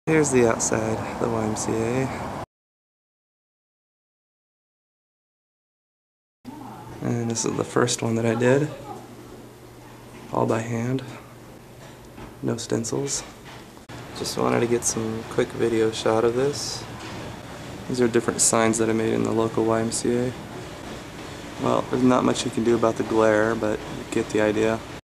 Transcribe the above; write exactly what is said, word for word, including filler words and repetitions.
Here's the outside, the Y M C A. And this is the first one that I did, all by hand, no stencils. Just wanted to get some quick video shot of this. These are different signs that I made in the local Y M C A. Well, there's not much you can do about the glare, but you get the idea.